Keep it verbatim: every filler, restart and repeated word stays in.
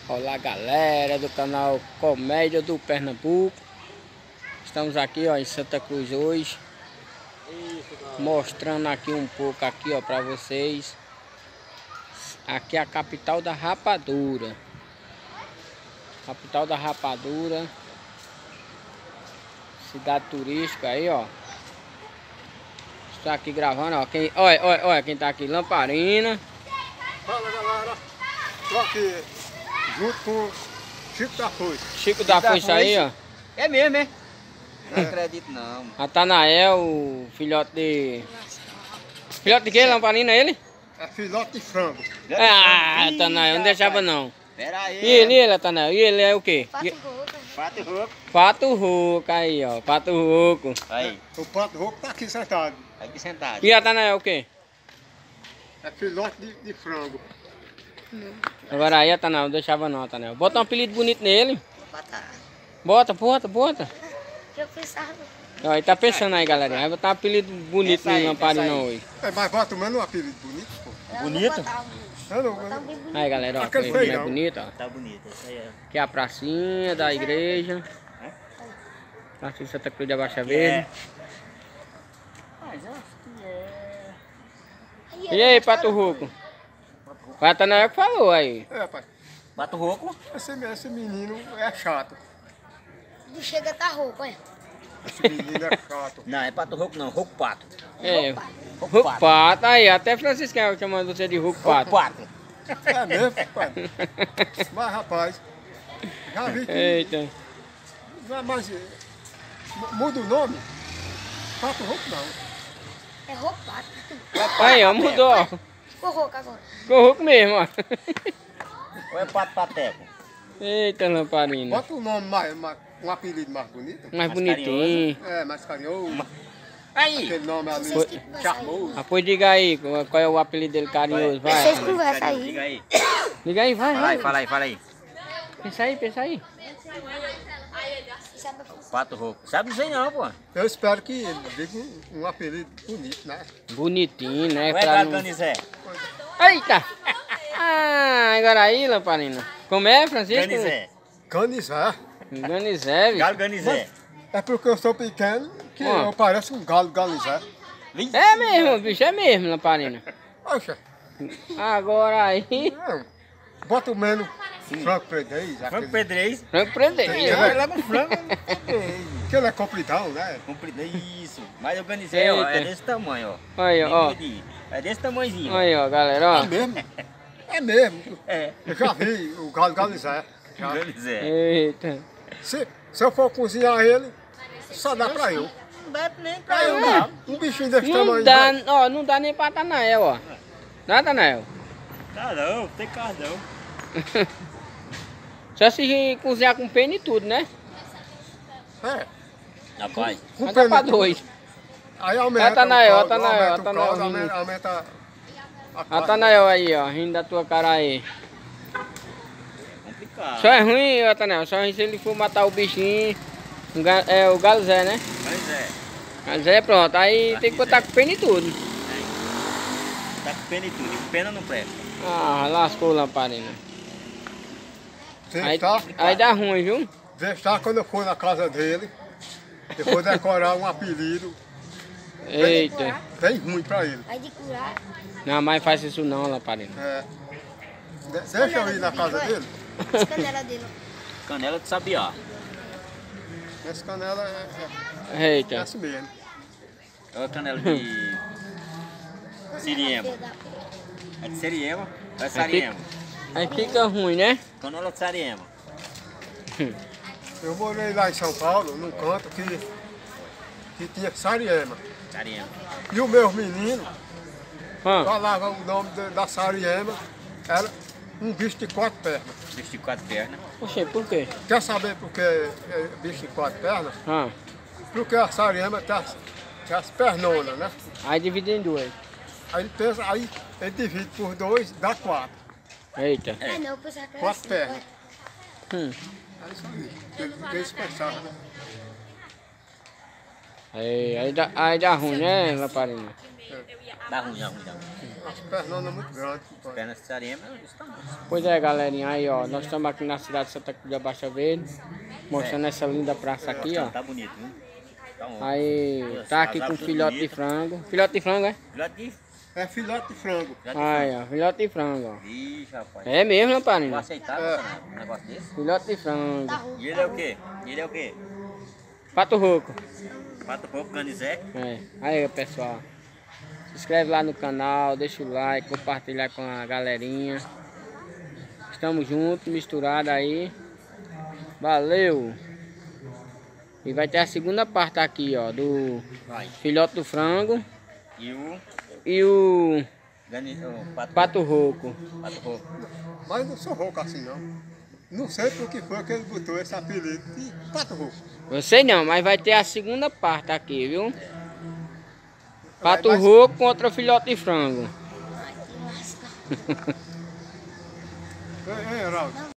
Olá, galera do canal Comédia do Pernambuco. Estamos aqui, ó, em Santa Cruz hoje. Mostrando aqui um pouco aqui, ó, para vocês. Aqui é a capital da rapadura. Capital da rapadura. Cidade turística aí, ó. Estou aqui gravando, ó. Quem, olha, olha, olha quem tá aqui, Lamparina. Fala, galera. Tô aqui junto com Chico da Foice. Chico da Foice aí, ó. É mesmo, é? Não acredito não. Natanael, o filhote de... Filhote de quê, Lamparina, ele? É filhote de frango. Ah, Natanael, não deixava não. Pera aí. E ele, ele, Natanael, e ele é o quê? Pato rouco. Pato rouco. Pato Rouco, aí, ó. Pato Rouco. Aí, O pato rouco tá aqui sentado. aqui sentado. E Natanael, o quê? É filhote de, de frango. Agora aí, Natanael, não deixava não, Natanael. Bota um apelido bonito nele. Vou botar. Bota, bota, bota. Eu pensava. Ó, ele tá pensando aí, galerinha. Vai botar um apelido bonito Pensa aí, no Lamparina pensa aí. hoje. É, mas bota o menos um apelido bonito, pô. Eu Bonito? vou botar um, Eu não, botar um eu bem bonito. Aí, galera, ó. Aquele Como é feijão. bonito, ó. Tá bonito, isso aí é. Aqui é a pracinha da igreja. Pracinha Santa Cruz da Baixa Verde. Mas eu acho que é... E aí, Pato Rouco? O Natanael que falou aí. É, pai. Pato rouco? Esse, esse menino é chato. Não chega a tá rouco, olha. Esse menino é chato. Não, é pato rouco não, rouco pato. É, Rouco Rouco Pato. Aí, até Francisco é chamando você de Rouco Rouco Pato. pato. É mesmo, pai. Mas, rapaz, já vi que... Eita. Mas, mas eh, muda o nome? Pato rouco não. É roupado. Aí, ó, mudou, ó. Ficou rouco agora. Ficou rouco mesmo, ó. Ou é pato pateco? Eita, Lamparina. Bota um nome mais, mais um apelido mais bonito. Mais Mais bonitinho. É, mais carinhoso. Aí! Aquele nome ali. Vocês que conversam aí. Charmoso. Ah, pois diga aí, qual qual é o apelido dele carinhoso, vai. Vocês conversam Diga aí. aí. Diga aí, vai, Fala aí, vai. fala aí, fala aí. Pensa aí, pensa aí. Sabe Pato rouco. Sabe não sei não, pô. Eu espero que ele diga um, um apelido bonito, né? Bonitinho, né? Ou é pra galo não- ganizé? Eita! Ah, agora aí, Lamparina. Como é, Francisco? Ganizé. Canizé. Ganizé, viu? Galo ganizé. É porque eu sou pequeno que Ó. eu pareço um galo galizé. É mesmo, bicho, é mesmo, Lamparina. Poxa, Agora aí, não. Bota o menos frango predez. Frango Aquele, pedrez. frango prender. Ele Vai é- lá no frango. aquele é compridão, né? Comprido, isso. Mas o ganizé, ó, é Eita. desse tamanho, ó. Olha, ó. Nem medir. É desse tamanhozinho. Aí, ó, galera, ó. É mesmo. É mesmo. É. Eu já vi o galo galizé. Já. Ganizé. Eita. Se, se eu for cozinhar ele, só dá pra eu. Não dá nem pra Aí eu, um, não. um bichinho desse Não tamanho. dá, vai. ó, não dá nem pra Natanael, ó. Natanael. Tá não, tem carro não. Só se cozinhar com pena e tudo, né? É. Rapaz, Com Mas dá pra pena. dois. Aí aumenta Natanael, o caldo, Natanael, aumenta o Natanael caldo, rindo. aumenta, aumenta a carne. Natanael aí, ó, rindo da tua cara aí. complicado. Só é ruim, Natanael, só é ruim se ele for matar o bichinho. O ga- É o galo Zé, né? Mas é. Mas é pronto, aí tem que botar com pena e tudo. Tá com pena e tudo. Com pena não presta. Ah, lascou, Lamparina. Você Aí, está, aí dá ruim, viu? você está quando eu for na casa dele, eu vou decorar um apelido Eita. bem ruim pra ele. Vai de curar. Não, mas faz isso não, Lamparina. É. De- deixa eu ir na casa dele. As canelas dele. Canela de sabiá. Essa canela é, é, é Eita. assim mesmo. É uma canela de siriema. É de siriema. É sariema. Aí fica ruim, né? Canela de sariema. Eu morei lá em São Paulo, num canto que, que tinha Sariema. Sariema. E o meu menino Ah, falava o nome de- da Sariema, era um bicho de quatro pernas. Bicho de quatro pernas. poxa, por quê? Quer saber por que é bicho de quatro pernas? Ah, Porque a Sariema tem as, tem as pernonas, né? aí divide em duas. Aí ele pensa, aí ele divide por dois, dá quatro. Eita. Ah, não, eu pensava que era Quatro assim. pernas. Hum. É isso aí. Ele- Eles pensavam, né? Aí, aí, dá, aí dá ruim, né, Lamparina? É. Dá ruim, dá ruim, dá ruim. As pernas não muito grandes. pai. Pernas de sarinha, mas isso tá bom. Pois é, galerinha, aí ó, nós estamos aqui na cidade de Santa Cruz da Baixa Verde, mostrando essa linda praça aqui, ó. Tá bonito, viu? Tá bom. Aí, tá aqui com filhote de frango. Filhote de frango, é? Filhote de... É filhote de frango. filhote de Aí, frango. ó, filhote de frango, ó. Ixi, rapaz. É mesmo, Vou Lamparina? aceitar É. um negócio desse? Filhote de frango. Tá ruim. E ele é o quê? E ele é o quê? Pato Roco. Pato pouco, canizé. É. Aí, pessoal. Se inscreve lá no canal, deixa o like, compartilhar com a galerinha. Estamos juntos, misturados aí. Valeu! E vai ter a segunda parte aqui, ó, do Vai. filhote do frango E o... e o Gani... o pato... pato roco. Pato pouco. Mas não sou rouco assim não. Não sei por que foi que ele botou esse apelido de pato rouco. Eu sei não, mas vai ter a segunda parte aqui, viu? Pato Vai- vai- roco contra filhote de frango. Ai, que lasca. Ei, ei, Heraldo.